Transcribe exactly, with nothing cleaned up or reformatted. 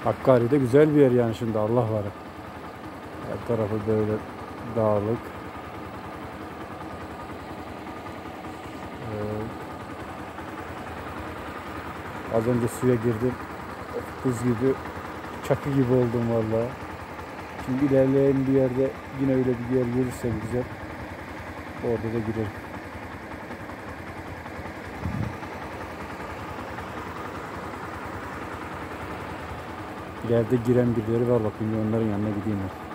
Hakkari'de güzel bir yer yani, şimdi Allah var. Her tarafı böyle dağlık. Ee, az önce suya girdim. Buz gibi, çakı gibi oldum vallahi. Şimdi ilerleyen bir yerde yine öyle bir yer görürsem güzel, orada da girelim. İleride giren birileri var, bakayım onların yanına gideyim ben.